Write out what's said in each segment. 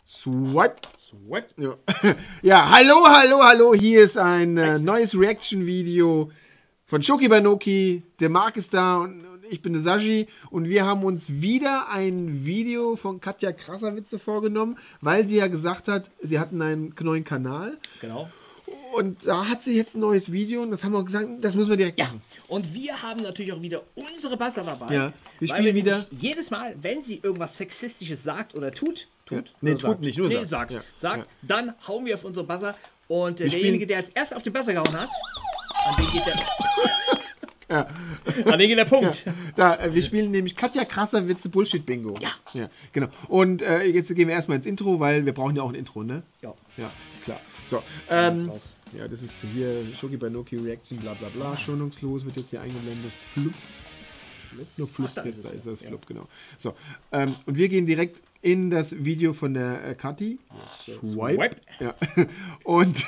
Swipe. Swipe. Ja. Ja, hallo. Hier ist ein neues Reaction-Video von Shoki Banoki. Der Marc ist da und ich bin der Saji. Und wir haben uns wieder ein Video von Katja Krasavice vorgenommen, weil sie ja gesagt hat, sie hatten einen neuen Kanal. Genau. Und da hat sie jetzt ein neues Video und das haben wir gesagt, das müssen wir direkt machen. Und wir haben natürlich auch wieder unsere Buzzer dabei. Ja, wir spielen wieder. Jedes Mal, wenn sie irgendwas Sexistisches sagt oder tut. Nee, tut nicht, nur sagt. Ja. Sagt, Ja. Dann hauen wir auf unsere Buzzer. Und Wir derjenige, der als erster auf den Buzzer gehauen hat, an den geht der, Ja. an den geht der Punkt. Wir spielen nämlich Katja Krasavice Bullshit-Bingo. Ja. Genau. Und jetzt gehen wir erstmal ins Intro, weil wir brauchen ja auch ein Intro, ne? Ja. Ja, ist klar. So, raus. ja, das ist hier Shoki Banoki Reaction, bla bla bla, schonungslos, wird jetzt hier eingeblendet. Flup. Nur Flup, da ist es, das ja. Flup, genau. So, und wir gehen direkt in das Video von der Kathi. Swipe. Ja. Und,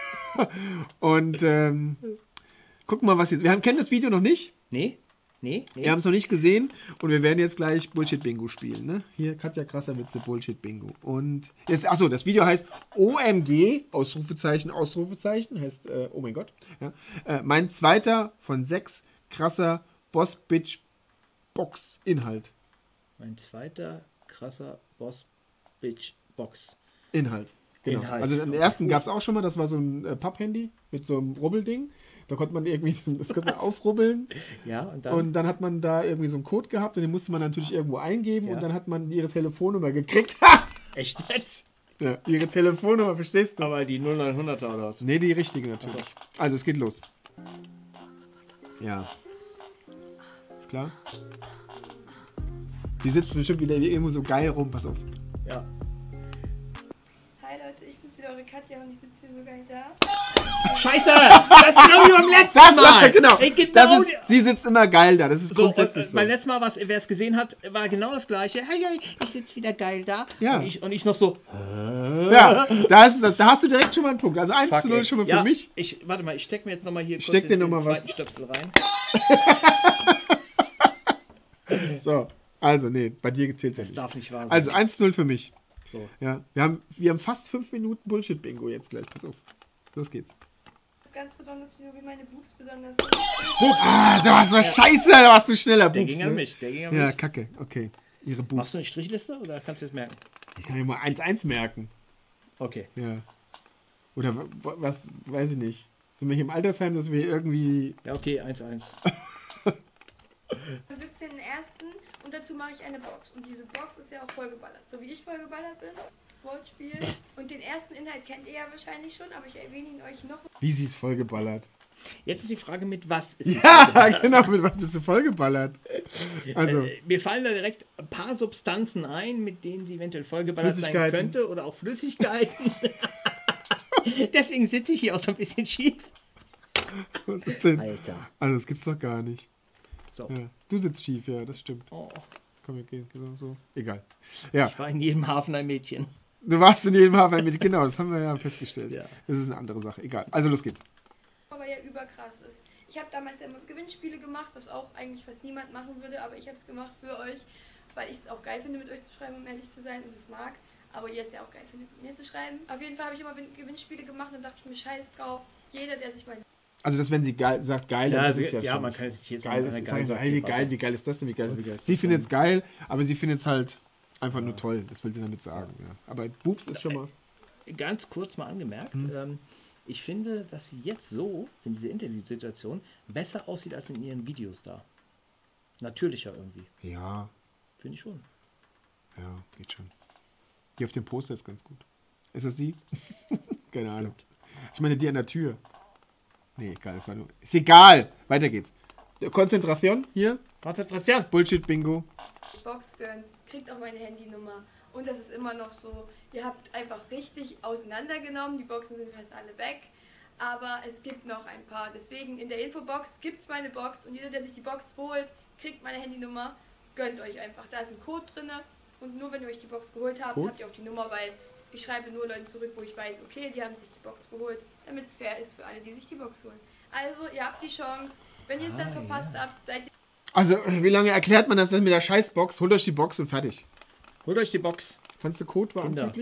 gucken mal, was jetzt. Wir kennen das Video noch nicht. Nee. Wir haben es noch nicht gesehen und wir werden jetzt gleich Bullshit-Bingo spielen. Ne? Hier Katja Krasavice Bullshit-Bingo. Und jetzt, achso, das Video heißt OMG, Ausrufezeichen, heißt oh mein Gott. Ja? Mein zweiter von 6 krasser Boss-Bitch-Box-Inhalt. Mein zweiter krasser Boss-Bitch-Box. Inhalt. Genau. Inhalt. Also den ersten gab es auch schon mal, das war so ein Papp-Handy mit so einem Rubbelding. Da konnte man irgendwie, das konnte man aufrubbeln. Ja, und dann hat man da irgendwie so einen Code gehabt und den musste man natürlich irgendwo eingeben und dann hat man ihre Telefonnummer gekriegt. Echt jetzt? Ja, ihre Telefonnummer, verstehst du? Aber die 0900er oder was? Nee, die richtige natürlich. Also, es geht los. Ja. Ist klar? Sie sitzt bestimmt wieder irgendwo so geil rum, pass auf. Ja. Hi Leute, ich bin's wieder, eure Katja und ich sitze hier so geil da. Scheiße! Das ist genau wie beim letzten Mal! Genau. Ey, genau Das ist, sie sitzt immer geil da, das ist so, grundsätzlich so. Beim letzten Mal, wer es gesehen hat, war genau das gleiche. Hey, ich sitze wieder geil da. Ja. Und ich noch so. Ja, da hast du direkt schon mal einen Punkt. Also 1:0 schon mal für mich. Warte mal, ich stecke mir jetzt nochmal hier Steck dir noch mal zweiten was. Stöpsel rein. So, also nee, bei dir zählt es ja Das nicht. darf nicht wahr sein. Also 1:0 für mich. So. Ja, wir haben fast 5 Minuten Bullshit-Bingo jetzt gleich. Pass auf. Los geht's. Ganz besonders wie meine Boobs besonders. Ah, da warst du scheiße, da warst du schneller. Der Boobs, ging an ne? mich, Ja, kacke. Okay. Ihre Boobs. Machst du eine Strichliste oder kannst du es merken? Ich kann mir mal 1:1 merken. Okay. Ja. Oder was, weiß ich nicht. Sind wir hier im Altersheim, dass wir irgendwie... Ja, okay, 1:1. Dann gibt's den ersten und dazu mache ich eine Box. Und diese Box ist ja auch vollgeballert. So wie ich vollgeballert bin. Wortspiel. Und den ersten Inhalt kennt ihr ja wahrscheinlich schon, aber ich erwähne ihn euch noch. Wie sie ist vollgeballert. Jetzt ist die Frage, mit was ist sie Ja, vollgeballert? genau, mit was bist du vollgeballert? Also, Mir fallen da direkt ein paar Substanzen ein, mit denen sie eventuell vollgeballert sein Flüssigkeiten. könnte oder auch Flüssigkeiten. Deswegen sitze ich hier auch so ein bisschen schief. was ist denn? Alter. Also, das gibt's doch gar nicht. So. Ja. Du sitzt schief, ja, das stimmt. Oh, Komm, wir gehen so. Egal. Ja, ich war in jedem Hafen ein Mädchen. du warst in jedem Hafen mit. Genau, das haben wir ja festgestellt. Ja. Das ist eine andere Sache. Egal. Also, los geht's. Aber ja überkrass ist. Ich habe damals ja immer Gewinnspiele gemacht, was auch eigentlich fast niemand machen würde, aber ich habe es gemacht für euch, weil ich es auch geil finde, mit euch zu schreiben, um ehrlich zu sein und es mag. Aber ihr es ja auch geil findet, mit mir zu schreiben. Auf jeden Fall habe ich immer Gewinnspiele gemacht und dachte ich mir, scheiß drauf. Jeder, der sich mal... Also, dass wenn sie geil, sagt geil, dann ist es ja schon. man kann es nicht jetzt geil. mit einer Sagen sie, Geil hey, wie geil ist das denn? Wie geil Wie geil ist sie das findet denn? es geil, aber sie findet es halt einfach nur toll. Das will sie damit sagen. Ja. Aber Boobs ist schon mal. Ganz kurz mal angemerkt, ich finde, dass sie jetzt so in dieser Interviewsituation besser aussieht als in ihren Videos da. Natürlicher irgendwie. Ja, Finde ich schon. ja, geht schon. Die auf dem Poster ist ganz gut. Ist das sie? Keine Ahnung. Ich meine, die an der Tür. Nee, egal, das war nur. Ist egal! Weiter geht's. Konzentration hier. Konzentration! Bullshit-Bingo. Box gönnt, kriegt auch meine Handynummer. Und das ist immer noch so, ihr habt einfach richtig auseinandergenommen, die Boxen sind fast alle weg, aber es gibt noch ein paar. Deswegen in der Infobox gibt es meine Box und jeder, der sich die Box holt, kriegt meine Handynummer. Gönnt euch einfach, da ist ein Code drin und nur wenn ihr euch die Box geholt habt, habt ihr auch die Nummer, weil ich schreibe nur Leute zurück, wo ich weiß, okay, die haben sich die Box geholt, damit es fair ist für alle, die sich die Box holen. Also, ihr habt die Chance, wenn ihr es dann verpasst habt, seid ihr... Also, wie lange erklärt man das denn mit der Scheißbox? Holt euch die Box und fertig. Holt euch die Box. Fandst du Code war Kinder. anzüglich?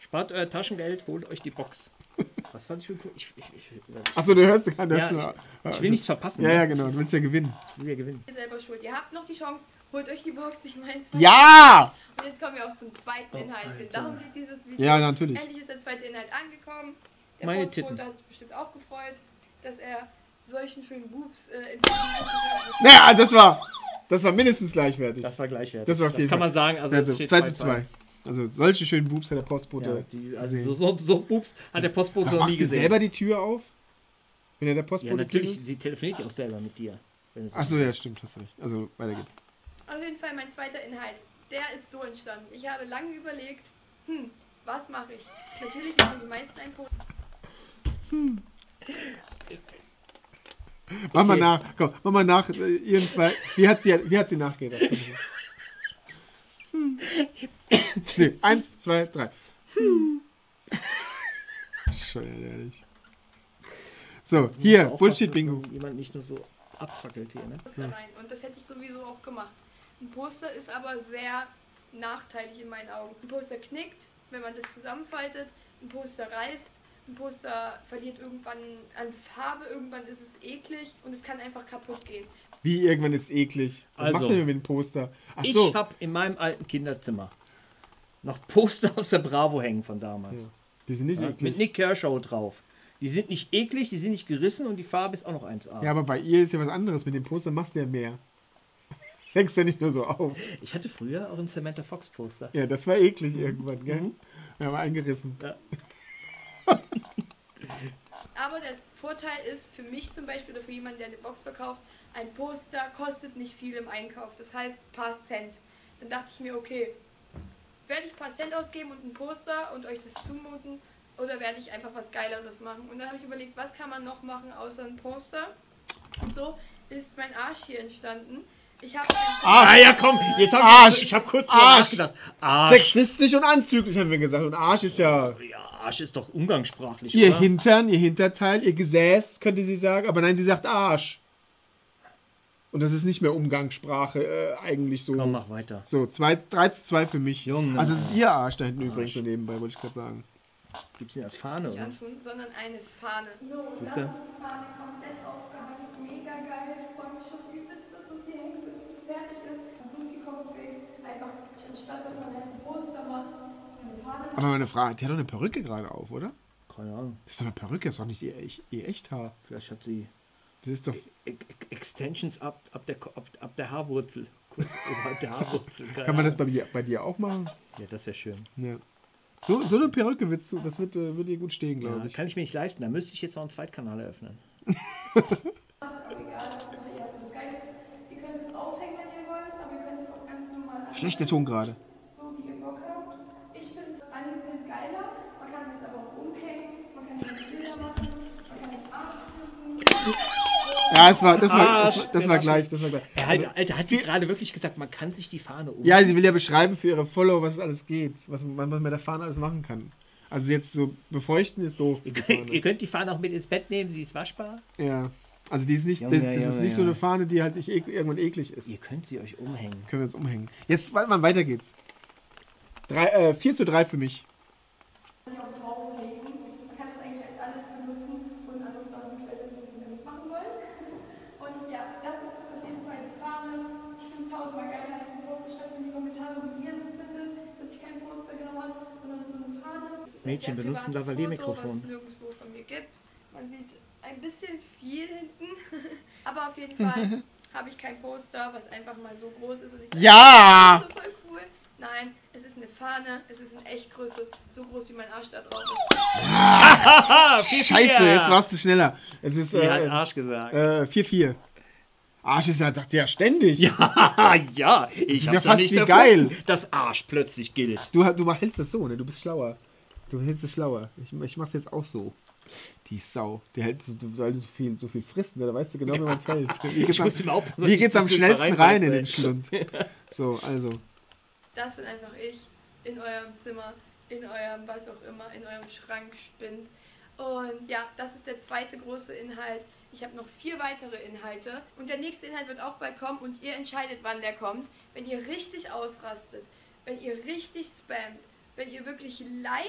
Spart euer Taschengeld, holt euch die Box. Was fand ich für cool? Achso, du hörst gerade. Ja, ich will nichts verpassen. Ja, ne? ja, genau. Du willst ja gewinnen. Ich will ja gewinnen. Ihr selber schuld. Ihr habt noch die Chance, holt euch die Box, ich meins. Ja! Und jetzt kommen wir auch zum zweiten Inhalt. Denn Alter. darum geht dieses Video. Ja, natürlich. Endlich ist der zweite Inhalt angekommen. Der Meine Postbote Titten. hat sich bestimmt auch gefreut, dass er solchen schönen Boobs in Naja, das war mindestens gleichwertig. Das war gleichwertig. Das war auf jeden kann Fall. man sagen. Also, Also es steht 2:2. Also solche schönen Boobs hat der Postbote. Ja, also gesehen. so Boobs hat der Postbote noch Macht nie sie gesehen. selber die Tür auf? Wenn er der Ja, Postbote natürlich. Sie telefoniert ja auch selber mit dir. Achso, ja, stimmt, hast recht. Also weiter geht's. Auf jeden Fall mein zweiter Inhalt. Der ist so entstanden. Ich habe lange überlegt, was mache ich? Natürlich machen die meisten ein Post. Mach mal nach. Komm, mach mal nach. Ihren zwei. Wie hat sie nachgedacht? Nee, 1, 2, 3. Scheuer, ehrlich. So, hier, Bullshit-Bingo. Jemand nicht nur so abfackelt hier, ne? Poster rein. Und das hätte ich sowieso auch gemacht. Ein Poster ist aber sehr nachteilig in meinen Augen. Ein Poster knickt, wenn man das zusammenfaltet. Ein Poster reißt. Ein Poster verliert irgendwann an Farbe. Irgendwann ist es eklig und es kann einfach kaputt gehen. Wie, irgendwann ist eklig. Was Also, macht ihr denn mit dem Poster? Ach so. Ich habe in meinem alten Kinderzimmer noch Poster aus der Bravo hängen von damals. Ja. Die sind nicht Ja, mit eklig. Nick Kershaw drauf. Die sind nicht eklig, die sind nicht gerissen und die Farbe ist auch noch 1A. Ja, aber bei ihr ist ja was anderes. Mit dem Poster machst du ja mehr. Das hängst ja nicht nur so auf. Ich hatte früher auch ein Samantha Fox Poster. Ja, das war eklig irgendwann, gell? Mhm. Ja, aber eingerissen. Ja. Aber der Vorteil ist für mich zum Beispiel oder für jemanden, der eine Box verkauft, ein Poster kostet nicht viel im Einkauf. Das heißt ein paar Cent. Dann dachte ich mir, okay, werde ich ein paar Cent ausgeben und ein Poster und euch das zumuten oder werde ich einfach was Geileres machen? Und dann habe ich überlegt, was kann man noch machen außer ein Poster? Und so ist mein Arsch hier entstanden. Ich habe Ah ja, komm, jetzt Arsch. ich hab kurz drüber Arsch. nachgedacht. Arsch. Sexistisch und anzüglich, haben wir gesagt. Und Arsch ist ja Ja, Arsch ist doch umgangssprachlich, ihr oder? Hintern, ihr Hinterteil, ihr Gesäß, könnte sie sagen. Aber nein, sie sagt Arsch. Und das ist nicht mehr Umgangssprache eigentlich so. Komm, mach weiter. So, 3:2 für mich. Junge. Also es ist ihr Arsch da hinten übrigens so nebenbei, wollte ich gerade sagen. Gibt's den als Fahne nicht oder was? antun, sondern eine Fahne. So, das ist Siehste? die Fahne komplett aufgehangen. Mega geil. Ich freue mich schon übelst, dass es hier hängt, bis es fertig ist. So viel Kopfweg. Einfach anstatt, dass man jetzt ein Poster macht, eine Fahne. Aber meine Frage, die hat doch eine Perücke gerade auf, oder? Keine Ahnung. Das ist doch eine Perücke, das ist doch nicht ihr Echthaar. Vielleicht hat sie Das ist doch. Extensions ab der Haarwurzel. Kurz oberhalb der Haarwurzel. Keine Kann man das Ahnung. bei dir auch machen? Ja, das wäre schön. Ja. So eine Perücke das wird dir gut stehen, glaube Ja, ich. kann ich mir nicht leisten. Da müsste ich jetzt noch einen Zweitkanal eröffnen. Aber egal, Hauptsache ihr habt was Geiles. Ihr könnt es aufhängen, wenn ihr wollt, aber ihr könnt es auch ganz normal Schlechter Ton gerade. so wie ihr Bock habt. Ich finde angepinnt geiler. Man kann es aber auch umhängen. Man kann es Bilder machen. Man kann den Arsch küssen. Ja, das war Arsch. gleich. Alter, hat sie gerade wirklich gesagt, man kann sich die Fahne um. Ja, sie will ja beschreiben für ihre Follower, was es alles geht. Was man mit der Fahne alles machen kann. Also jetzt so befeuchten ist doof. Für die Ihr Fahne. könnt die Fahne auch mit ins Bett nehmen, sie ist waschbar. Ja. Also die ist nicht, Junge, das ist Junge, nicht so Junge. eine Fahne, die halt nicht irgendwann eklig ist. Ihr könnt sie euch umhängen. Können wir uns umhängen. Jetzt, warte mal, weiter geht's. 4:3 für mich. Man kann auch drauflegen. Man kann es eigentlich als alles benutzen und andere Sachen, die wir damit machen wollen. Und ja, das ist auf jeden Fall die Fahne. Ich finde es tausendmal geiler als ein Poster. Schreibt mir in die Kommentare, wie ihr das findet, dass ich kein Poster genommen habe, sondern so eine Fahne. Mädchen Sehr benutzen privates Lavalier-Mikrofon. Foto, was es nirgendwo von mir gibt. Man sieht ein bisschen viel hinten. Aber auf jeden Fall habe ich kein Poster, was einfach mal so groß ist. Und ich sage, Ja! das ist so voll cool. Nein, es ist eine Fahne, es ist in Echtgröße, so groß wie mein Arsch da drauf ist. Haha, Scheiße, jetzt warst du schneller. Es ist Sie hat Arsch gesagt. 4:4. Arsch ist ja, sagt sie ja ständig. Ja, ich ist hab's ja fast nicht wie erfunden, geil. dass Arsch plötzlich gilt. Du hältst es so, ne? Du bist schlauer. Du hältst es schlauer. Ich mach's jetzt auch so. Die Sau. Die hält weil du so viel frisst, ne? Da weißt du genau, wie man es hält. Ich muss immer aufpassen, Wie geht's am dass ich schnellsten nicht rein in reinbeiße, den ey. Schlund? So, also. Das bin einfach ich in eurem Zimmer, in eurem was auch immer, in eurem Schrank spinnt. Und ja, das ist der zweite große Inhalt. Ich habe noch 4 weitere Inhalte und der nächste Inhalt wird auch bald kommen und ihr entscheidet, wann der kommt. Wenn ihr richtig ausrastet, wenn ihr richtig spammt, wenn ihr wirklich liked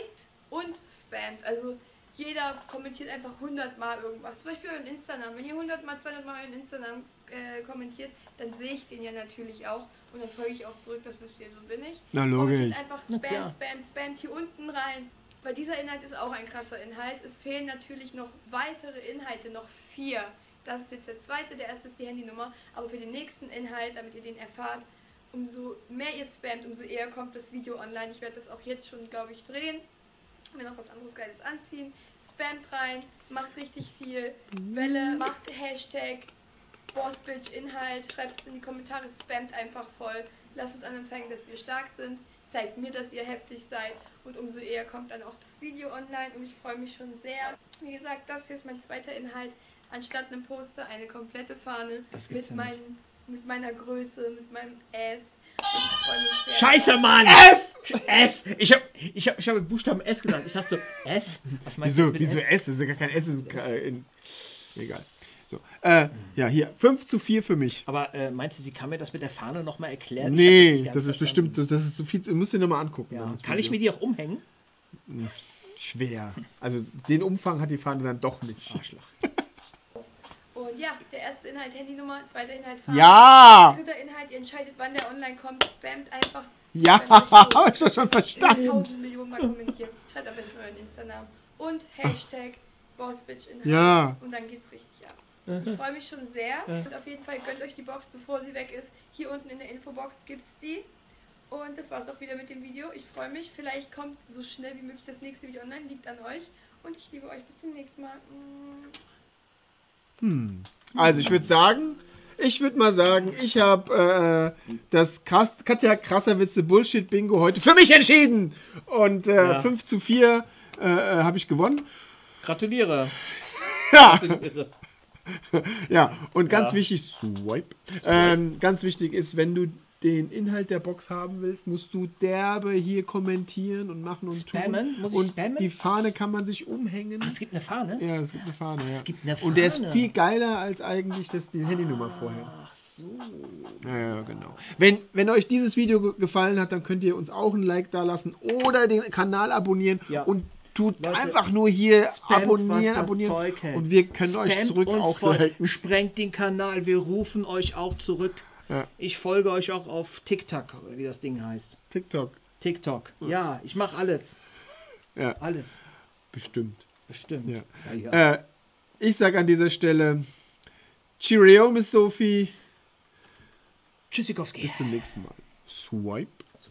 und spammt. Also jeder kommentiert einfach 100 Mal irgendwas. Zum Beispiel euren Instagram. Wenn ihr 100 Mal, 200 Mal euren Instagram kommentiert, dann sehe ich den ja natürlich auch. Und dann folge ich auch zurück, das wisst ihr, so bin ich. Na logisch. Kommentiert einfach spammt hier unten rein. Weil dieser Inhalt ist auch ein krasser Inhalt. Es fehlen natürlich noch weitere Inhalte, noch 4. Das ist jetzt der zweite, der erste ist die Handynummer. Aber für den nächsten Inhalt, damit ihr den erfahrt, umso mehr ihr spammt, umso eher kommt das Video online. Ich werde das auch jetzt schon, glaube ich, drehen. Mir noch was anderes Geiles anziehen. Spammt rein, macht richtig viel Welle, macht Hashtag Bossbitch Inhalt, schreibt es in die Kommentare, spammt einfach voll. Lasst uns anderen zeigen, dass wir stark sind. Zeigt mir, dass ihr heftig seid. Und umso eher kommt dann auch das Video online. Und ich freue mich schon sehr. Wie gesagt, das hier ist mein zweiter Inhalt. Anstatt einem Poster eine komplette Fahne mit, mit meiner Größe, mit meinem S. Scheiße, Mann! S! Ich hab den Buchstaben S genannt. Ich dachte so, S? Was meinst du mit Wieso S? Das ist ja gar kein S. Egal. So, ja, hier, 5:4 für mich. Aber meinst du, sie kann mir das mit der Fahne nochmal erklären? Nee, das ist bestimmt, das ist so viel, du musst dir nochmal angucken. Ja. Kann ich mir die auch umhängen? Schwer. Also den Umfang hat die Fahne dann doch nicht. Arschloch. Und ja, der erste Inhalt Handynummer, zweiter Inhalt Fahne. Ja! Dritter Inhalt, ihr entscheidet, wann der online kommt. Spammt einfach. Ja, habe ich das schon verstanden. 1000 Millionen Mal kommentieren. Schreibt am besten euren Instagram. Und Hashtag Bossbitch-Inhalt. Ja. Und dann geht's richtig ab. Ich freue mich schon sehr. Und auf jeden Fall gönnt euch die Box, bevor sie weg ist. Hier unten in der Infobox gibt's die. Und das war's auch wieder mit dem Video. Ich freue mich. Vielleicht kommt so schnell wie möglich das nächste Video online. Liegt an euch. Und ich liebe euch. Bis zum nächsten Mal. Also ich würde mal sagen, ich habe das Katja Krasserwitze Bullshit Bingo heute für mich entschieden. Und 5:4 habe ich gewonnen. Gratuliere. Ja. Gratuliere. Ja, und ganz wichtig, Swipe. Ganz wichtig ist, wenn du den Inhalt der Box haben willst, musst du derbe hier kommentieren und machen und spammen? tun. Muss ich und spammen? die Fahne kann man sich umhängen. Ach, es gibt eine Fahne? Ja, es gibt eine Fahne. Ach, ja. es gibt eine Und der ist Fahne. viel geiler als eigentlich die Handynummer vorher. Ach so. Ja, genau. Wenn euch dieses Video gefallen hat, dann könnt ihr uns auch ein Like da lassen oder den Kanal abonnieren und tut Leute, einfach nur hier abonnieren. abonnieren und wir können euch zurück auch liken. Sprengt den Kanal, wir rufen euch auch zurück. Ja. Ich folge euch auch auf TikTok, wie das Ding heißt. TikTok. Ja, ich mache alles. Ja. Alles. Bestimmt. Ja. Ich sag an dieser Stelle Cheerio, Miss Sophie. Tschüssikowski. Bis zum nächsten Mal. Swipe.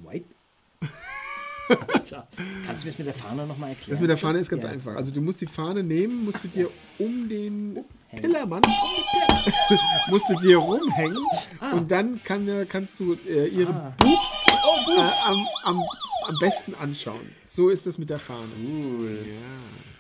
Alter, kannst du mir das mit der Fahne nochmal erklären? Das mit der Fahne ist ganz einfach. Also du musst die Fahne nehmen, musst du dir um den Pillermann musst du dir rumhängen und dann kannst du ihre Boobs am besten anschauen. So ist das mit der Fahne. Cool. Ja.